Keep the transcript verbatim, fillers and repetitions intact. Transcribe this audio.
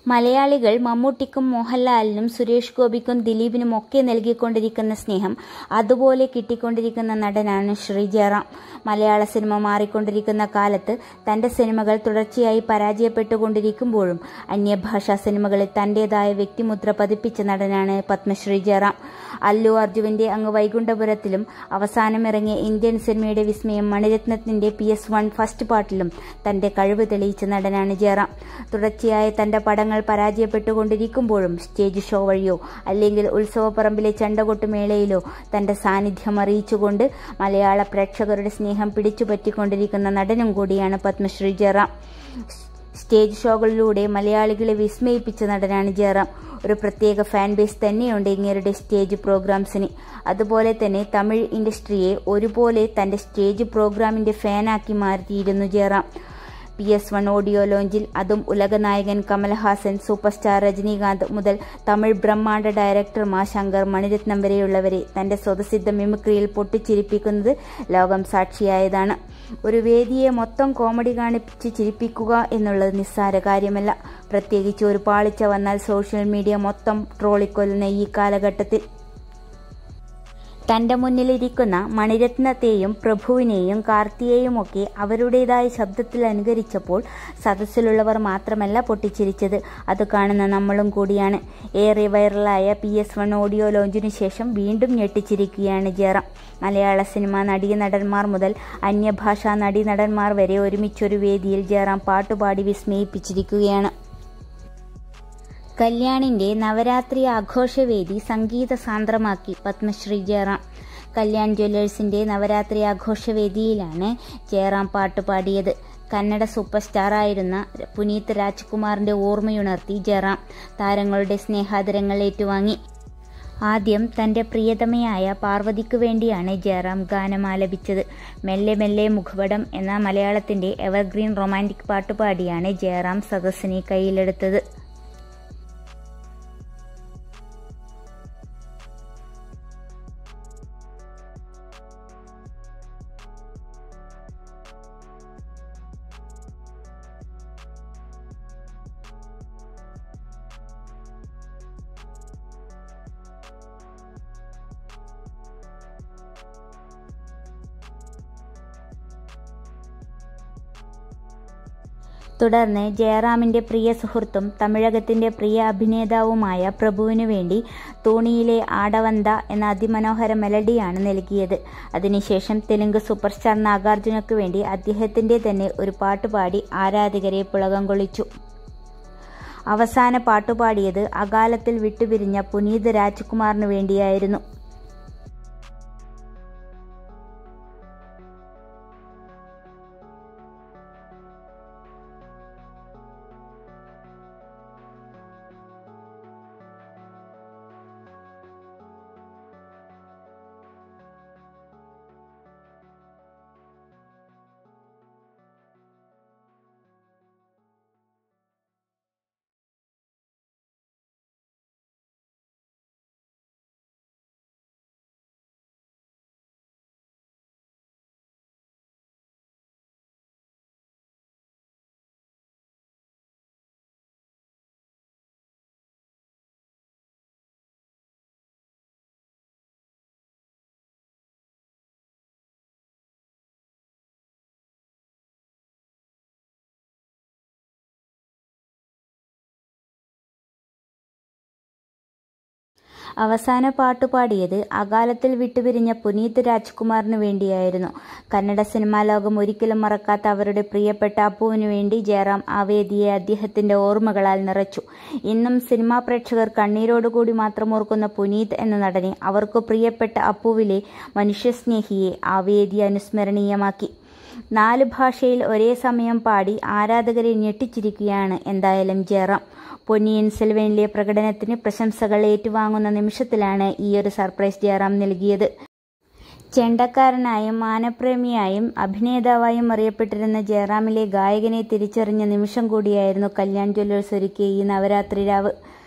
മലയാളികൾ മമ്മൂട്ടിക്കും മോഹൻലാലിനും സുരേഷ് ഗോപിക്കും ദിലീപിനും ഒക്കെ നൽകിക്കൊണ്ടിരിക്കുന്ന സ്നേഹം അതുപോലെ കിട്ടിക്കൊണ്ടിരിക്കുന്ന നടനാണ് ശ്രീ ജയറാം. മലയാള സിനിമ മാറിക്കൊണ്ടിരിക്കുന്ന കാലത്ത് തന്റെ സിനിമകൾ തുടർച്ചയായി പരാജയപ്പെട്ടുകൊണ്ടിരിക്കുമ്പോഴും അന്യഭാഷാ സിനിമകളിൽ തന്റേതായ വ്യക്തിമുദ്ര പതിപ്പിച്ച നടനാണ് പത്മശ്രീ ജയറാം. അല്ലു അർജുവിന്റെ അങ്ങ് വൈകുണ്ഠപുരത്തിലും അവസാനം ഇറങ്ങിയ ഇന്ത്യൻ സിനിമയുടെ വിസ്മയം മണിരത്നത്തിന്റെ പി എസ് വൺ ഫസ്റ്റ് പാർട്ടിലും തന്റെ കഴിവ് തെളിയിച്ച നടനാണ് ജയറാം. തുടർച്ചയായ തന്റെ പടങ്ങൾ പരാജയപ്പെട്ടുകൊണ്ടിരിക്കുമ്പോഴും സ്റ്റേജ് ഷോ വഴിയോ അല്ലെങ്കിൽ ഉത്സവപ്പറമ്പിലെ ചണ്ടകൊട്ടുമേളയിലോ തന്റെ സാന്നിധ്യം അറിയിച്ചുകൊണ്ട് മലയാള പ്രേക്ഷകരുടെ സ്നേഹം പിടിച്ചുപറ്റിക്കൊണ്ടിരിക്കുന്ന നടനും കൂടിയാണ് പത്മശ്രീ ജയറാം. സ്റ്റേജ് ഷോകളിലൂടെ മലയാളികളെ വിസ്മയിപ്പിച്ച നടനാണ് ജയറാം. ഒരു പ്രത്യേക ഫാൻ ബേസ് തന്നെയുണ്ട് ഇങ്ങേരുടെ സ്റ്റേജ് പ്രോഗ്രാംസിന്. അതുപോലെ തന്നെ തമിഴ് ഇൻഡസ്ട്രിയെ ഒരുപോലെ തന്റെ സ്റ്റേജ് പ്രോഗ്രാമിന്റെ ഫാനാക്കി മാറ്റിയിരുന്നു Jayaram. P S one audio ലോഞ്ചിൽ അതും ഉലകനായകൻ കമൽഹാസൻ, സൂപ്പർ സ്റ്റാർ രജനീകാന്ത് മുതൽ തമിഴ് ബ്രഹ്മാണ്ഡ ഡയറക്ടർമാർ ശങ്കർ, മണിരത്നം വരെയുള്ളവരെ തന്റെ സ്വതസിദ്ധ മിമിക്രിയിൽ പൊട്ടിച്ചിരിപ്പിക്കുന്നത് ലോകം സാക്ഷിയായതാണ്. ഒരു വേദിയെ മൊത്തം കോമഡി കാണിച്ച് ചിരിപ്പിക്കുക എന്നുള്ളത് നിസ്സാര കാര്യമല്ല. പ്രത്യേകിച്ച് ഒരു പാളിച്ച വന്നാൽ സോഷ്യൽ മീഡിയ മൊത്തം ട്രോളിക്കൊല്ലുന്ന ഈ കാലഘട്ടത്തിൽ തന്റെ മുന്നിലിരിക്കുന്ന മണിരത്നത്തെയും പ്രഭുവിനെയും കാർത്തിയെയുമൊക്കെ അവരുടേതായ ശബ്ദത്തിൽ അനുകരിച്ചപ്പോൾ സദസ്സിലുള്ളവർ മാത്രമല്ല പൊട്ടിച്ചിരിച്ചത്, അത് കാണുന്ന നമ്മളും കൂടിയാണ്. ഏറെ വൈറലായ പി എസ് വൺ ഓഡിയോ ലോഞ്ചിനു ശേഷം വീണ്ടും ഞെട്ടിച്ചിരിക്കുകയാണ് ജയറാം. മലയാള സിനിമ നടീനടന്മാർ മുതൽ അന്യഭാഷാ നടീനടന്മാർ വരെ ഒരുമിച്ചൊരു വേദിയിൽ ജയറാം പാട്ടുപാടി വിസ്മയിപ്പിച്ചിരിക്കുകയാണ്. കല്യാണിന്റെ നവരാത്രി ആഘോഷവേദി സംഗീത സാന്ദ്രമാക്കി പത്മശ്രീ ജയറാം. കല്യാൺ ജ്വല്ലേഴ്സിന്റെ നവരാത്രി ആഘോഷവേദിയിലാണ് ജയറാം പാട്ടുപാടിയത്. കന്നഡ സൂപ്പർ സ്റ്റാറായിരുന്ന പുനീത് രാജ്കുമാറിന്റെ ഓർമ്മയുണർത്തി ജയറാം താരങ്ങളുടെ സ്നേഹാദരങ്ങൾ ഏറ്റുവാങ്ങി. ആദ്യം തന്റെ പ്രിയതമയായ പാർവതിക്കു വേണ്ടിയാണ് ജയറാം ഗാനം ആലപിച്ചത്. മെല്ലെ മെല്ലെ മുഖപടം എന്ന മലയാളത്തിന്റെ എവർഗ്രീൻ റൊമാന്റിക് പാട്ടുപാടിയാണ് ജയറാം സദസ്സിനെ കയ്യിലെടുത്തത്. തുടർന്ന് ജയറാമിന്റെ പ്രിയ സുഹൃത്തും തമിഴകത്തിന്റെ പ്രിയ അഭിനേതാവുമായ പ്രഭുവിനു വേണ്ടി തോണിയിലെ ആടവന്ത എന്ന അതിമനോഹര മെലഡിയാണ് നൽകിയത്. അതിനുശേഷം തെലുങ്ക് സൂപ്പർ സ്റ്റാർ നാഗാർജുനയ്ക്കു വേണ്ടി അദ്ദേഹത്തിന്റെ തന്നെ ഒരു പാട്ടുപാടി ആരാധകരെ പുളകം കൊള്ളിച്ചു. അവസാന പാട്ടുപാടിയത് അകാലത്തിൽ വിട്ടുപിരിഞ്ഞ പുനീത് രാജ്കുമാറിനു വേണ്ടിയായിരുന്നു. അവസാന പാട്ടുപാടിയത് അകാലത്തിൽ വിട്ടുപിരിഞ്ഞ പുനീത് രാജ്കുമാറിനു വേണ്ടിയായിരുന്നു. കന്നഡ സിനിമാ ലോകം ഒരിക്കലും മറക്കാത്ത അവരുടെ പ്രിയപ്പെട്ട അപ്പുവിനു വേണ്ടി ജയറാം ആ വേദിയെ അദ്ദേഹത്തിന്റെ ഓർമ്മകളാൽ നിറച്ചു. ഇന്നും സിനിമാ പ്രേക്ഷകർ കണ്ണീരോടുകൂടി മാത്രം ഓർക്കുന്ന പുനീത് എന്ന നടനെ അവർക്ക് പ്രിയപ്പെട്ട അപ്പുവിലെ മനുഷ്യസ്നേഹിയെ ആ വേദി അനുസ്മരണീയമാക്കി. നാല് ഭാഷയിൽ ഒരേ സമയം പാടി ആരാധകരെ ഞെട്ടിച്ചിരിക്കുകയാണ് എന്തായാലും ജയറാം. പൊന്നിയിൻ സെൽവനിലെ പ്രകടനത്തിന് പ്രശംസകൾ ഏറ്റുവാങ്ങുന്ന നിമിഷത്തിലാണ് ഈയൊരു സർപ്രൈസ് ജയറാം നൽകിയത്. ചെണ്ടക്കാരനായും മാനപ്രേമിയായും അഭിനേതാവായും അറിയപ്പെട്ടിരുന്ന ജയറാമിലെ ഗായകനെ തിരിച്ചറിഞ്ഞ നിമിഷം കൂടിയായിരുന്നു കല്യാൺ ജ്വല്ലേഴ്സ് ഒരുക്കിയ ഈ നവരാത്രി രാവ്.